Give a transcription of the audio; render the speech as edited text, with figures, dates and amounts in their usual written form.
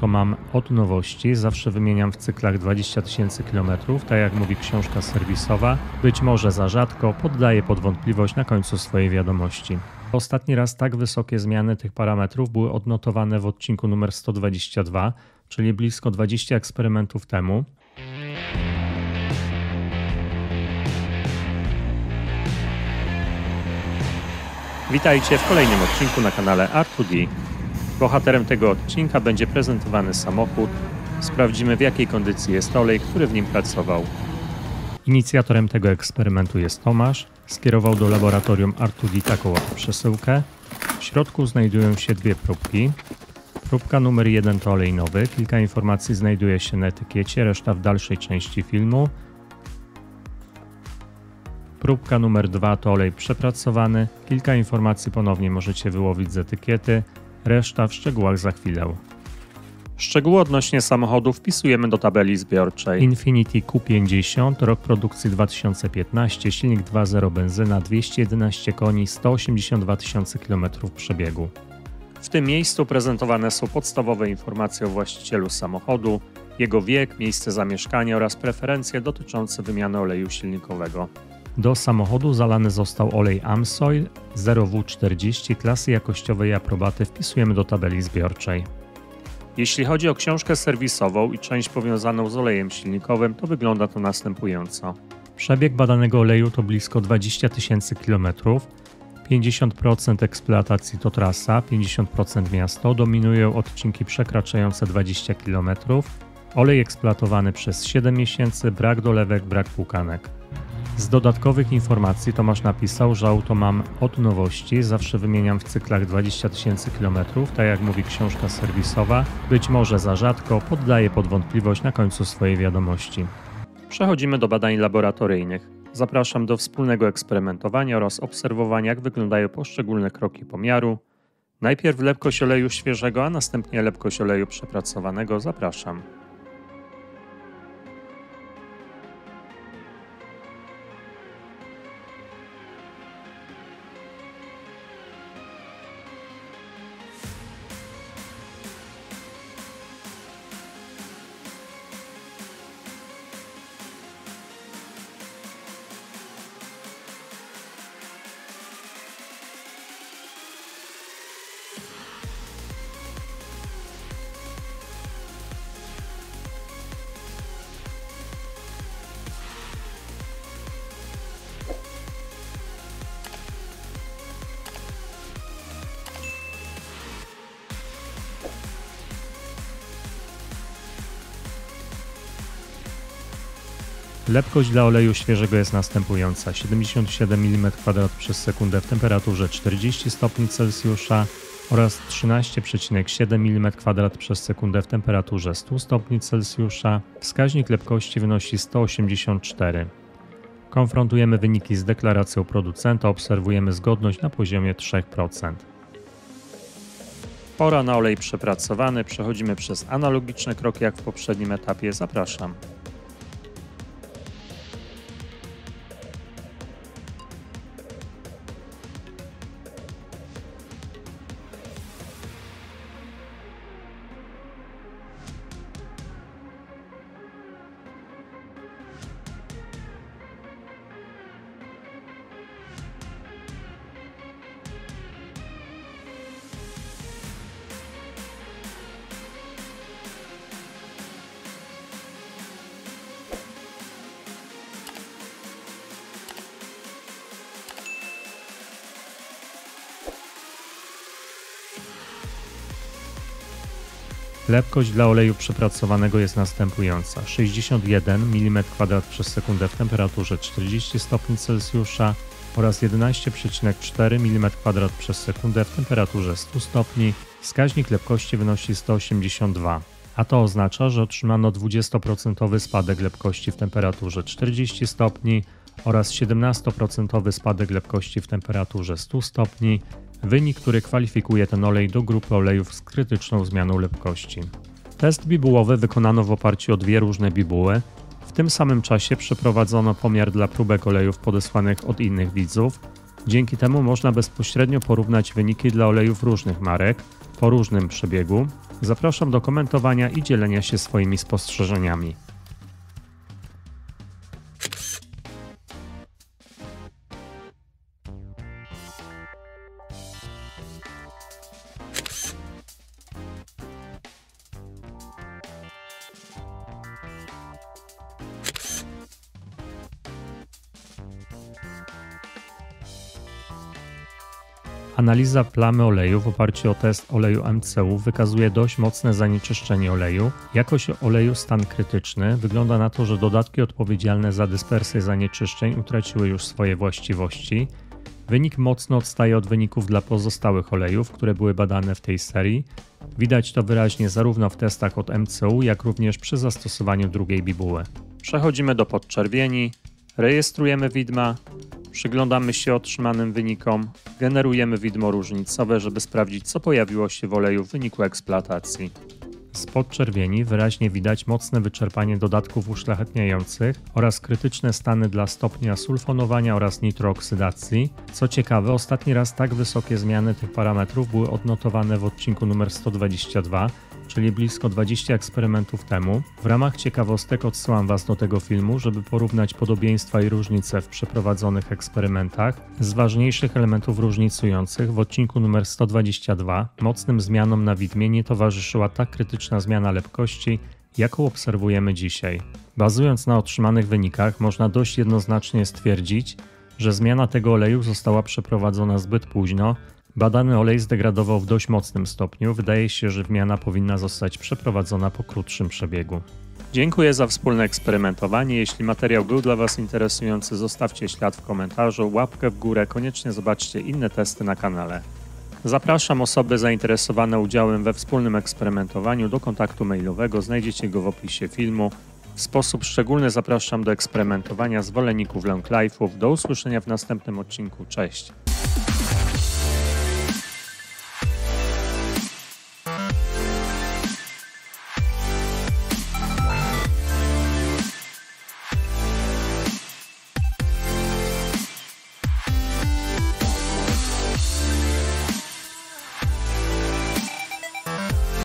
mam od nowości, zawsze wymieniam w cyklach 20 000 km, tak jak mówi książka serwisowa. Być może za rzadko, poddaję pod wątpliwość na końcu swojej wiadomości. Ostatni raz tak wysokie zmiany tych parametrów były odnotowane w odcinku numer 122, czyli blisko 20 eksperymentów temu. Witajcie w kolejnym odcinku na kanale R2D. Bohaterem tego odcinka będzie prezentowany samochód. Sprawdzimy, w jakiej kondycji jest olej, który w nim pracował. Inicjatorem tego eksperymentu jest Tomasz. Skierował do laboratorium R2D taką oto przesyłkę. W środku znajdują się dwie próbki. Próbka numer 1 to olej nowy. Kilka informacji znajduje się na etykiecie, reszta w dalszej części filmu. Próbka numer 2 to olej przepracowany. Kilka informacji ponownie możecie wyłowić z etykiety. Reszta w szczegółach za chwilę. Szczegóły odnośnie samochodu wpisujemy do tabeli zbiorczej. Infiniti Q50, rok produkcji 2015, silnik 2.0 benzyna, 211 koni, 182 000 km przebiegu. W tym miejscu prezentowane są podstawowe informacje o właścicielu samochodu, jego wiek, miejsce zamieszkania oraz preferencje dotyczące wymiany oleju silnikowego. Do samochodu zalany został olej Amsoil 0W40 klasy jakościowej i aprobaty, wpisujemy do tabeli zbiorczej. Jeśli chodzi o książkę serwisową i część powiązaną z olejem silnikowym, to wygląda to następująco. Przebieg badanego oleju to blisko 20 000 km, 50% eksploatacji to trasa, 50% miasto, dominują odcinki przekraczające 20 km, olej eksploatowany przez 7 miesięcy, brak dolewek, brak płukanek. Z dodatkowych informacji Tomasz napisał, że auto mam od nowości, zawsze wymieniam w cyklach 20 000 km, tak jak mówi książka serwisowa. Być może za rzadko, poddaję pod wątpliwość na końcu swojej wiadomości. Przechodzimy do badań laboratoryjnych. Zapraszam do wspólnego eksperymentowania oraz obserwowania, jak wyglądają poszczególne kroki pomiaru. Najpierw lepkość oleju świeżego, a następnie lepkość oleju przepracowanego. Zapraszam. Lepkość dla oleju świeżego jest następująca: 77 mm2 przez sekundę w temperaturze 40 stopni Celsjusza oraz 13,7 mm2 przez sekundę w temperaturze 100 stopni Celsjusza. Wskaźnik lepkości wynosi 184. Konfrontujemy wyniki z deklaracją producenta, obserwujemy zgodność na poziomie 3%. Pora na olej przepracowany, przechodzimy przez analogiczne kroki jak w poprzednim etapie. Zapraszam. Lepkość dla oleju przepracowanego jest następująca: 61 mm2 przez sekundę w temperaturze 40 stopni Celsjusza oraz 11,4 mm2 przez sekundę w temperaturze 100 stopni. Wskaźnik lepkości wynosi 182, a to oznacza, że otrzymano 20% spadek lepkości w temperaturze 40 stopni oraz 17% spadek lepkości w temperaturze 100 stopni. Wynik, który kwalifikuje ten olej do grupy olejów z krytyczną zmianą lepkości. Test bibułowy wykonano w oparciu o dwie różne bibuły. W tym samym czasie przeprowadzono pomiar dla próbek olejów podesłanych od innych widzów. Dzięki temu można bezpośrednio porównać wyniki dla olejów różnych marek po różnym przebiegu. Zapraszam do komentowania i dzielenia się swoimi spostrzeżeniami. Analiza plamy oleju w oparciu o test oleju MCU wykazuje dość mocne zanieczyszczenie oleju. Jakość oleju stan krytyczny. Wygląda na to, że dodatki odpowiedzialne za dyspersję zanieczyszczeń utraciły już swoje właściwości. Wynik mocno odstaje od wyników dla pozostałych olejów, które były badane w tej serii. Widać to wyraźnie zarówno w testach od MCU, jak również przy zastosowaniu drugiej bibuły. Przechodzimy do podczerwieni, rejestrujemy widma, przyglądamy się otrzymanym wynikom, generujemy widmo różnicowe, żeby sprawdzić, co pojawiło się w oleju w wyniku eksploatacji. Z podczerwieni wyraźnie widać mocne wyczerpanie dodatków uszlachetniających oraz krytyczne stany dla stopnia sulfonowania oraz nitrooksydacji. Co ciekawe, ostatni raz tak wysokie zmiany tych parametrów były odnotowane w odcinku numer 122, czyli blisko 20 eksperymentów temu. W ramach ciekawostek odsyłam Was do tego filmu, żeby porównać podobieństwa i różnice w przeprowadzonych eksperymentach. Z ważniejszych elementów różnicujących w odcinku numer 122 mocnym zmianom na widmie nie towarzyszyła tak krytyczna zmiana lepkości, jaką obserwujemy dzisiaj. Bazując na otrzymanych wynikach, można dość jednoznacznie stwierdzić, że zmiana tego oleju została przeprowadzona zbyt późno. Badany olej zdegradował w dość mocnym stopniu. Wydaje się, że wymiana powinna zostać przeprowadzona po krótszym przebiegu. Dziękuję za wspólne eksperymentowanie. Jeśli materiał był dla Was interesujący, zostawcie ślad w komentarzu, łapkę w górę, koniecznie zobaczcie inne testy na kanale. Zapraszam osoby zainteresowane udziałem we wspólnym eksperymentowaniu do kontaktu mailowego, znajdziecie go w opisie filmu. W sposób szczególny zapraszam do eksperymentowania zwolenników long life'ów. Do usłyszenia w następnym odcinku. Cześć!